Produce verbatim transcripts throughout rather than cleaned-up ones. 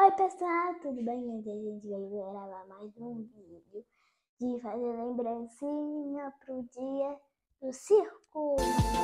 Oi pessoal, tudo bem? Hoje a gente vai gravar mais um vídeo de fazer lembrancinha pro dia do circo.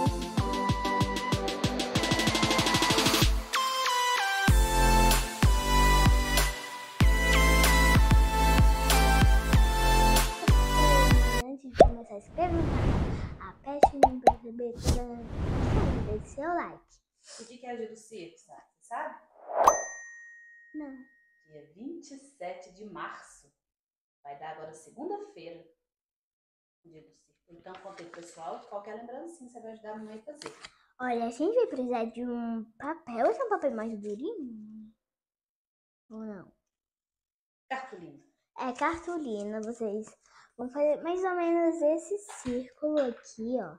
Antes de começar a se perguntar, aperte o sininho para receber toda a notificação, deixe seu like. O que é o dia do circo, sabe? Você sabe? Não. Dia vinte e sete de março. Vai dar agora segunda-feira, o dia do circo. Então, contei pro pessoal qualquer lembrancinha você vai ajudar a mamãe a fazer. Olha, a gente vai precisar de um papel. Esse é um papel mais durinho? Ou não? Cartolina. É cartolina, vocês vão fazer mais ou menos esse círculo aqui, ó.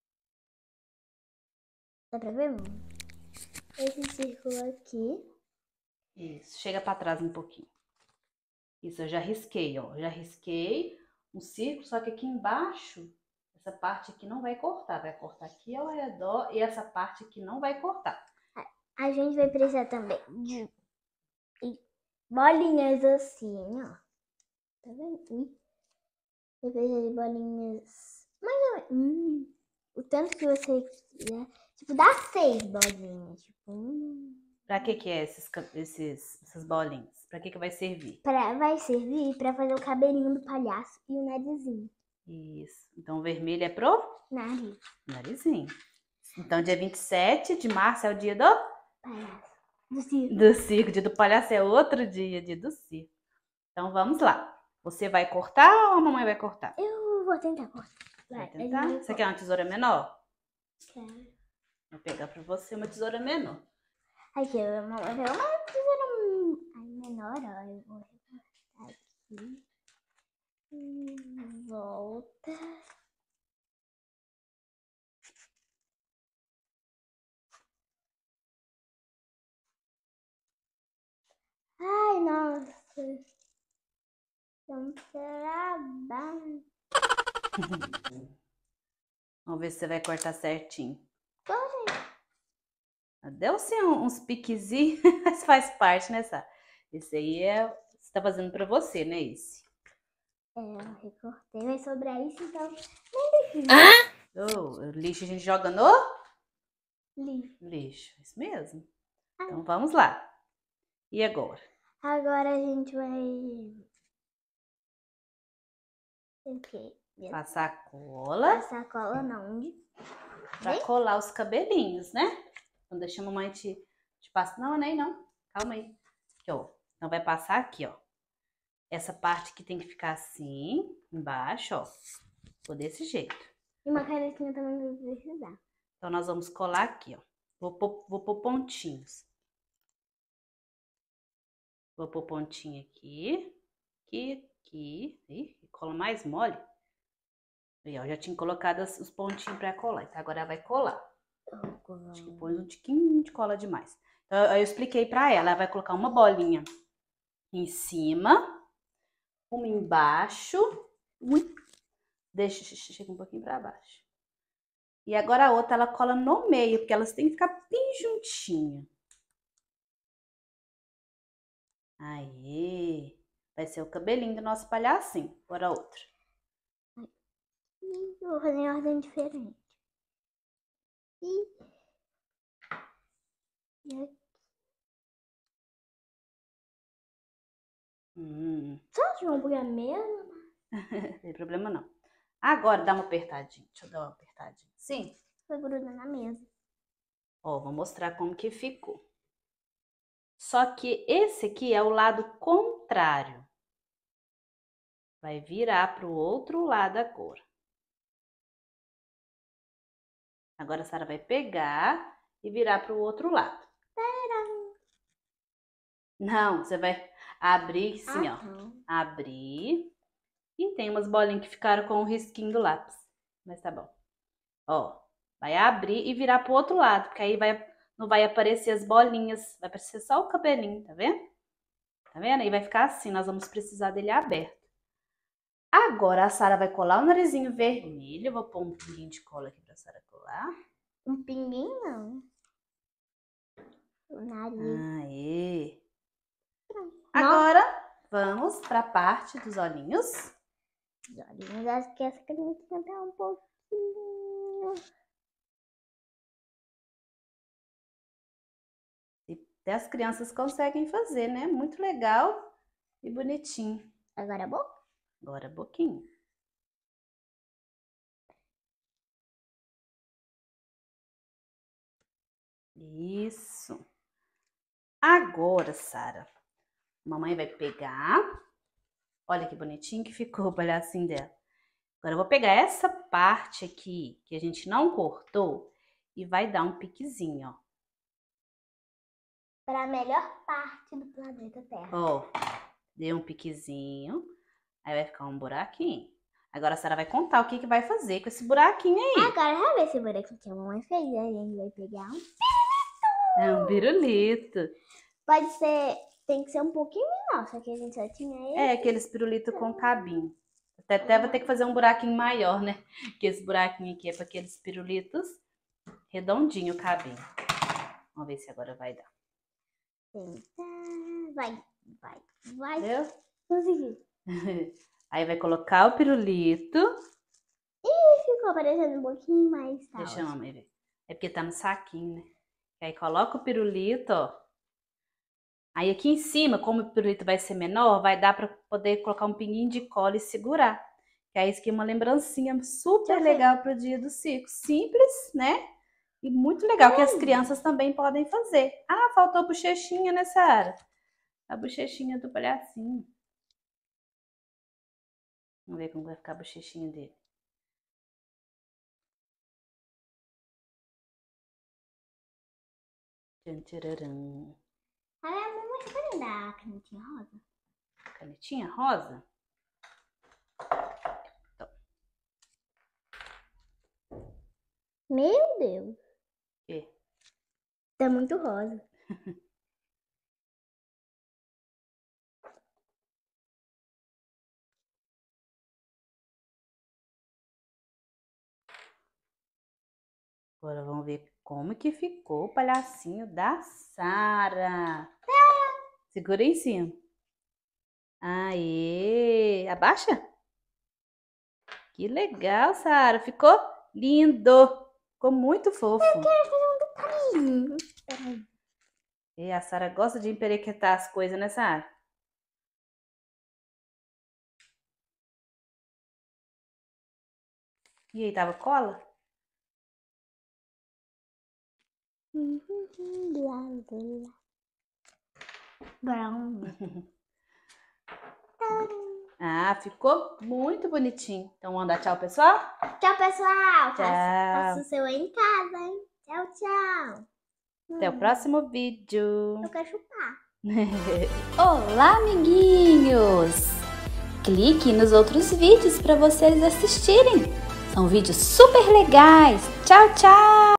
Dá pra ver, mano? Esse círculo aqui. Isso, chega pra trás um pouquinho. Isso, eu já risquei, ó. Já risquei um círculo, só que aqui embaixo, essa parte aqui não vai cortar. Vai cortar aqui ao redor e essa parte aqui não vai cortar. A gente vai precisar também de bolinhas assim, ó. Tá vendo? Vai precisar de bolinhas mais ou menos. Hum, o tanto que você quiser. Tipo, dá seis bolinhas. Tipo, hum. Pra que que é esses, esses, essas bolinhas? Pra que que vai servir? Pra, vai servir pra fazer o cabelinho do palhaço e o narizinho. Isso. Então, o vermelho é pro? Nariz. Narizinho. Então, dia vinte e sete de março é o dia do? Palhaço. Do circo. Do circo. Dia do palhaço é outro dia, dia do circo. Então, vamos lá. Você vai cortar ou a mamãe vai cortar? Eu vou tentar cortar. Vai tentar? Você quer uma tesoura menor? Quero. Vou pegar pra você uma tesoura menor. Aqui, eu vou pegar uma tesoura menor, ó. Eu vou recortar aqui. E volta. Ai, nossa. É um trabalho. Vamos ver se você vai cortar certinho. Corre. Deu sim uns piquezinhos, mas faz parte, né, Sá? Esse aí é... Você tá fazendo pra você, né, esse? É, eu recortei. Vai sobrar isso, então nem precisa. Ah? Oh, o lixo a gente joga no? Lixo. Lixo, isso mesmo. Então, vamos lá. E agora? Agora a gente vai... O quê? Passar cola. Passar cola na onde? Pra Vem? Colar os cabelinhos, né? Então, deixa a mamãe te, te passar. Não, nem não. Calma aí. Aqui, ó. Então, vai passar aqui, ó. Essa parte que tem que ficar assim, embaixo, ó. Ficou desse jeito. E uma canetinha também vai precisar. Então, nós vamos colar aqui, ó. Vou pôr, vou pôr pontinhos. Vou pôr pontinho aqui. Aqui, aqui. Ih, cola mais mole. Aí, ó, já tinha colocado os pontinhos pra colar. Então, agora ela vai colar. Acho que pôs um tiquinho de cola demais. Então, eu expliquei pra ela. Ela vai colocar uma bolinha em cima, uma embaixo. Ui, deixa, chega um pouquinho pra baixo. E agora a outra ela cola no meio, porque elas têm que ficar bem juntinho. Aí, vai ser o cabelinho do nosso palhacinho. Agora a outra. Eu vou fazer em ordem diferente. E... e aqui. Hum. Só de um pouquinho mesmo? Não tem problema não. Agora dá uma apertadinha. Deixa eu dar uma apertadinha. Sim. Foi grudando na mesa. Ó, vou mostrar como que ficou. Só que esse aqui é o lado contrário. Vai virar para o outro lado agora. Agora a Sara vai pegar e virar para o outro lado. Não, você vai abrir assim, ah, ó. Não. Abrir. E tem umas bolinhas que ficaram com o risquinho do lápis. Mas tá bom. Ó, vai abrir e virar pro outro lado, porque aí vai, não vai aparecer as bolinhas. Vai aparecer só o cabelinho, tá vendo? Tá vendo? Aí vai ficar assim, nós vamos precisar dele aberto. Agora a Sara vai colar o narizinho vermelho. Eu vou pôr um pinguinho de cola aqui pra Sara colar. Um pinguinho não. O nariz. Aê. Agora, vamos para a parte dos olhinhos. Os olhinhos, acho que essa canetinha tá um pouquinho... Até as crianças conseguem fazer, né? Muito legal e bonitinho. Agora a boca? Agora a boquinha. Isso. Agora, Sara, mamãe vai pegar. Olha que bonitinho que ficou o palhacinho dela. Agora eu vou pegar essa parte aqui que a gente não cortou e vai dar um piquezinho, ó. Para a melhor parte do planeta Terra. Ó, deu um piquezinho, aí vai ficar um buraquinho. Agora a Sara vai contar o que que vai fazer com esse buraquinho aí. Agora, vamos ver esse buraquinho que a mamãe fez. A gente vai pegar um pirulito. É um pirulito. Pode ser, tem que ser um pouquinho menor, só que a gente só tinha esse. É, aqueles pirulito com cabinho. Até, até vou ter que fazer um buraquinho maior, né? Porque esse buraquinho aqui é para aqueles pirulitos redondinho o cabinho. Vamos ver se agora vai dar. Tentar. Vai, vai, vai. Entendeu? Consegui. Aí vai colocar o pirulito. Ih, ficou parecendo um pouquinho mais tal. Deixa a mamãe ver. É porque tá no saquinho, né? Aí coloca o pirulito, ó. Aí aqui em cima, como o pirulito vai ser menor, vai dar pra poder colocar um pinguinho de cola e segurar. Que aí isso aqui é uma lembrancinha super legal pro dia do circo. Simples, né? E muito legal, que as crianças também podem fazer. Ah, faltou a bochechinha, né, Sara? A bochechinha do palhacinho. Vamos ver como vai ficar a bochechinha dele. Tchan, tchararam. Ah, mamãe, você pode me dar a canetinha rosa? Canetinha rosa? Então. Meu Deus. O quê? Tá muito rosa. Agora vamos ver como que ficou o palhacinho da Sara. Segura em cima. Aê! Abaixa. Que legal, Sara. Ficou lindo. Ficou muito fofo. Eu quero fazer um detalhinho. Peraí. E a Sara gosta de emperequetar as coisas, né, Sara? E aí, tava cola? Brown. Ah, ficou muito bonitinho. Então, vamos dar tchau, pessoal? Tchau, pessoal. Tchau. Faça o seu aí em casa, hein? Tchau, tchau. Até o próximo vídeo. Eu quero chupar. Olá, amiguinhos! Clique nos outros vídeos para vocês assistirem. São vídeos super legais. Tchau, tchau!